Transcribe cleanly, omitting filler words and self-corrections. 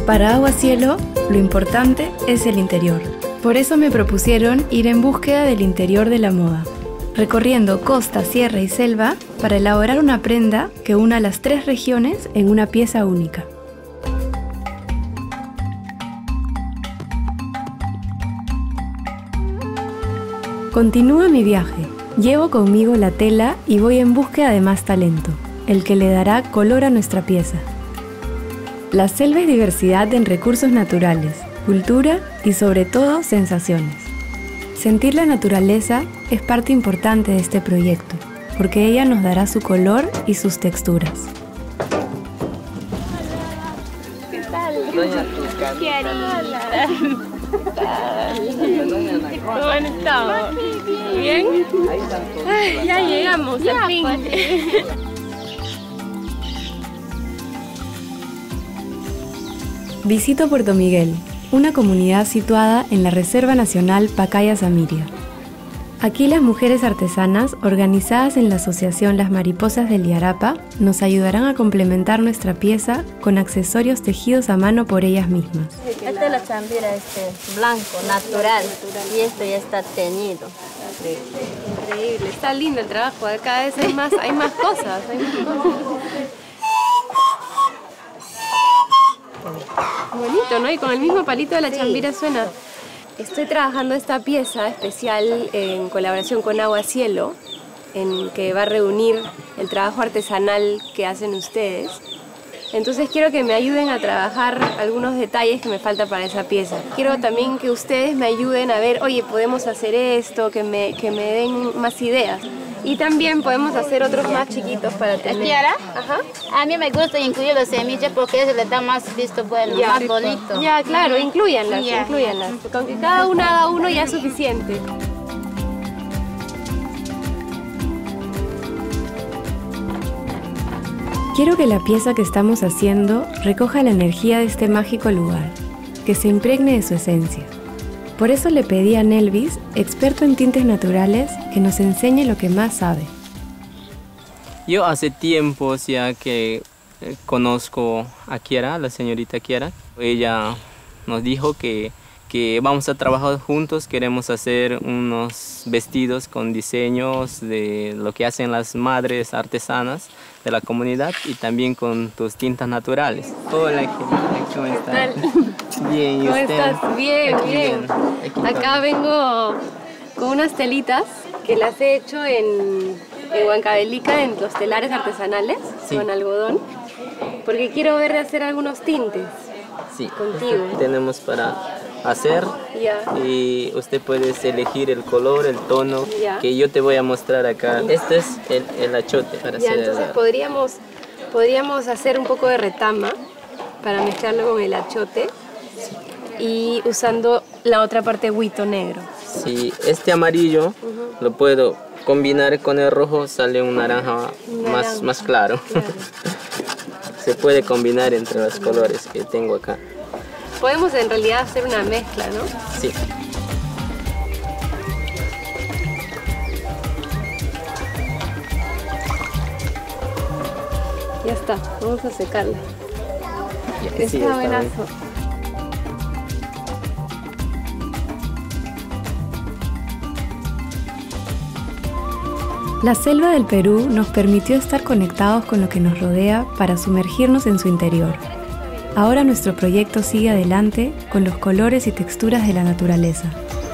Para Agua Cielo, lo importante es el interior. Por eso me propusieron ir en búsqueda del interior de la moda, recorriendo costa, sierra y selva para elaborar una prenda que una las 3 regiones en una pieza única. Continúa mi viaje. Llevo conmigo la tela y voy en búsqueda de más talento, el que le dará color a nuestra pieza. La selva es diversidad en recursos naturales, cultura y sobre todo sensaciones. Sentir la naturaleza es parte importante de este proyecto, porque ella nos dará su color y sus texturas. ¿Qué tal? ¿Cómo han estado? ¿Bien? Ay, ya llegamos al fin. Visito Puerto Miguel, una comunidad situada en la Reserva Nacional Pacaya Samiria. Aquí las mujeres artesanas, organizadas en la asociación Las Mariposas del Iarapa, nos ayudarán a complementar nuestra pieza con accesorios tejidos a mano por ellas mismas. Esta es la chambira blanco, natural, y esto ya está teñido. Increíble, está lindo el trabajo, cada vez hay más cosas. Bonito, ¿no? Y con el mismo palito de la chambira suena. Estoy trabajando esta pieza especial en colaboración con Agua Cielo, en que va a reunir el trabajo artesanal que hacen ustedes. Entonces quiero que me ayuden a trabajar algunos detalles que me faltan para esa pieza. Quiero también que ustedes me ayuden a ver, oye, podemos hacer esto, que me den más ideas. Y también podemos hacer otros más chiquitos para tener. ¿Kiara? Ajá. A mí me gusta incluir las semillas porque eso le da más visto bueno, Ya. más bonito. Ya, claro, incluyanlas, Ya. incluyanlas. Con que cada una haga uno ya es suficiente. Quiero que la pieza que estamos haciendo recoja la energía de este mágico lugar, que se impregne de su esencia. Por eso le pedí a Nelvis, experto en tintes naturales, que nos enseñe lo que más sabe. Yo hace tiempo ya que conozco a Kiara, la señorita Kiara. Ella nos dijo que vamos a trabajar juntos, queremos hacer unos vestidos con diseños de lo que hacen las madres artesanas de la comunidad y también con tus tintas naturales. Hola, ¿cómo estás? Bien, ¿y ¿Cómo usted? estás? Bien, bien. Acá vengo con unas telitas que las he hecho en Huancavelica, en los telares artesanales, Sí. con algodón, porque quiero ver de hacer algunos tintes. Sí, Contigo. tenemos para hacer Ya. y usted puede elegir el color, el tono Ya. que yo te voy a mostrar acá. Este es el achote para Ya, hacer entonces podríamos hacer un poco de retama para mezclarlo con el achote y usando la otra parte huito negro. Si este amarillo lo puedo combinar con el rojo, sale un naranja más claro. Claro. Se puede combinar entre los colores que tengo acá. Podemos en realidad hacer una mezcla, ¿no? Sí. Ya está, vamos a secarla. Sí, Está buenazo. La selva del Perú nos permitió estar conectados con lo que nos rodea para sumergirnos en su interior. Ahora nuestro proyecto sigue adelante con los colores y texturas de la naturaleza.